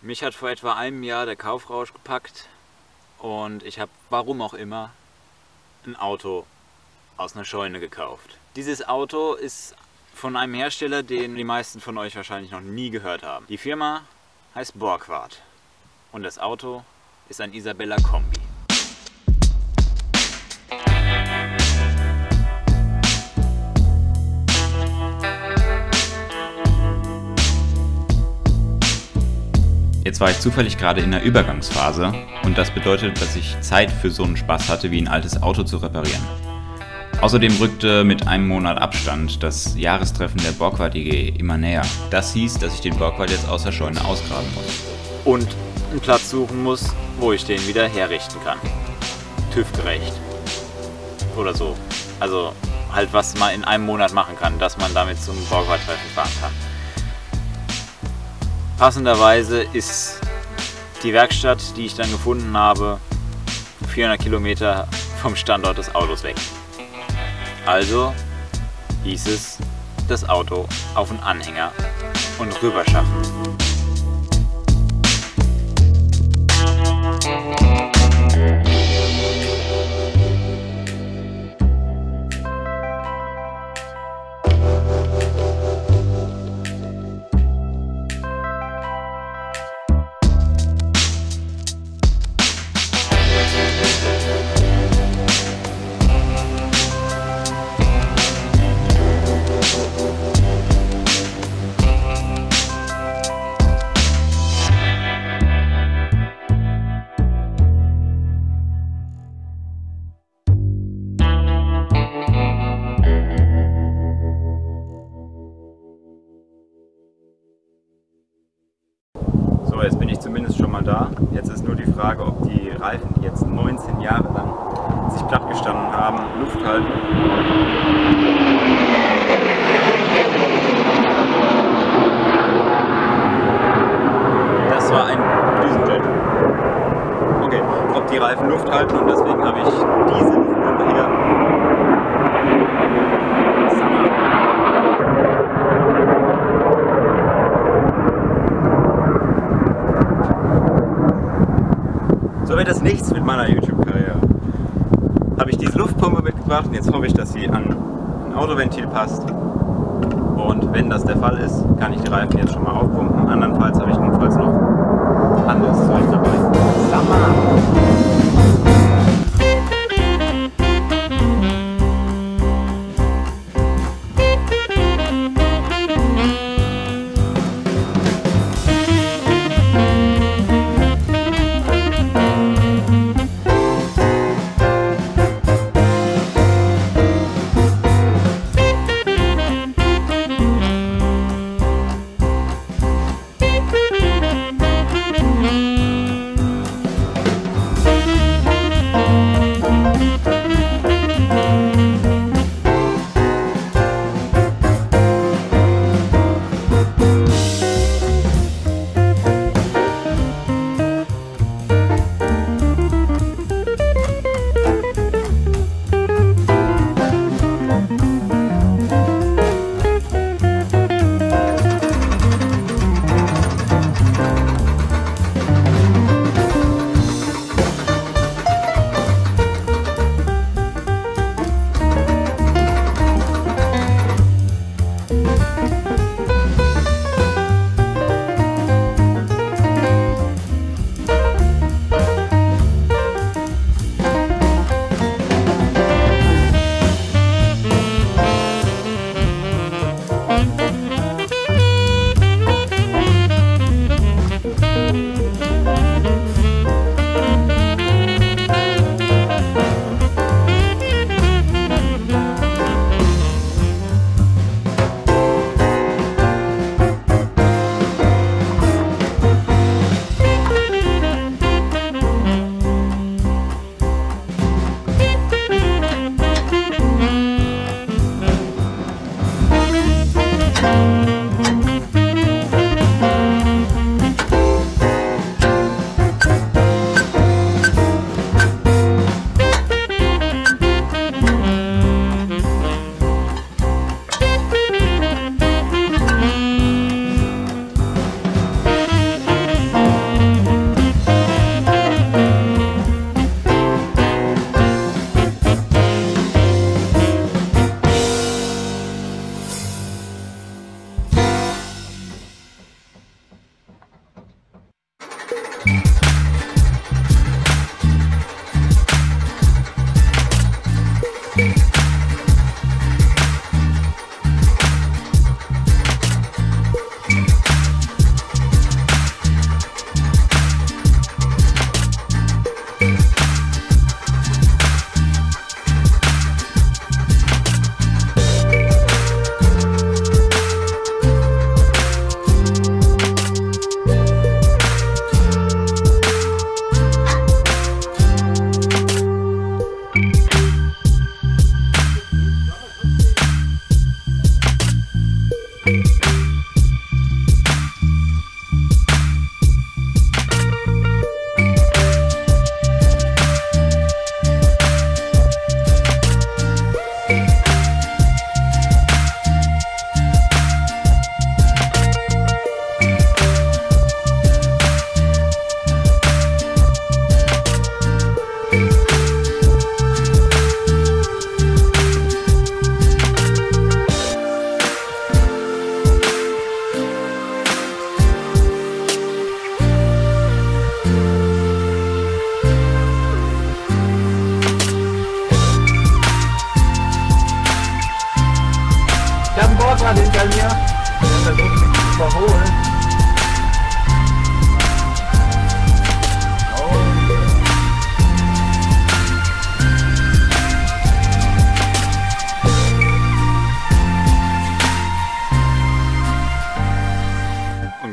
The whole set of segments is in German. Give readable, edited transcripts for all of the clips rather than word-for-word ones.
Mich hat vor etwa einem Jahr der Kaufrausch gepackt und ich habe, warum auch immer, ein Auto aus einer Scheune gekauft. Dieses Auto ist von einem Hersteller, den die meisten von euch wahrscheinlich noch nie gehört haben. Die Firma heißt Borgward und das Auto ist ein Isabella Kombi. Jetzt war ich zufällig gerade in der Übergangsphase und das bedeutet, dass ich Zeit für so einen Spaß hatte, wie ein altes Auto zu reparieren. Außerdem rückte mit einem Monat Abstand das Jahrestreffen der Borgward EG immer näher. Das hieß, dass ich den Borgward jetzt aus der Scheune ausgraben muss. Und einen Platz suchen muss, wo ich den wieder herrichten kann. TÜV-gerecht. Oder so. Also halt, was man in einem Monat machen kann, dass man damit zum Borgward-Treffen fahren kann. Passenderweise ist die Werkstatt, die ich dann gefunden habe, 400 Kilometer vom Standort des Autos weg. Also hieß es, das Auto auf den Anhänger und rüber schaffen. So, jetzt bin ich zumindest schon mal da. Jetzt ist nur die Frage, ob die Reifen, die jetzt 19 Jahre lang sich platt gestanden haben, Luft halten. Das war ein Düsenjet. Okay, ob die Reifen Luft halten und deswegen habe ich diese Luftpumpe hier. So wird das nichts mit meiner YouTube-Karriere. Habe ich diese Luftpumpe mitgebracht und jetzt hoffe ich, dass sie an ein Autoventil passt. Und wenn das der Fall ist, kann ich die Reifen jetzt schon mal aufpumpen. Andernfalls habe ich notfalls noch anderes Zeug dabei.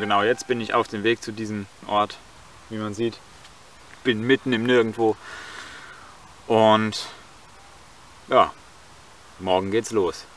genau, jetzt bin ich auf dem Weg zu diesem Ort, wie man sieht. Bin mitten im Nirgendwo. Und ja, morgen geht's los.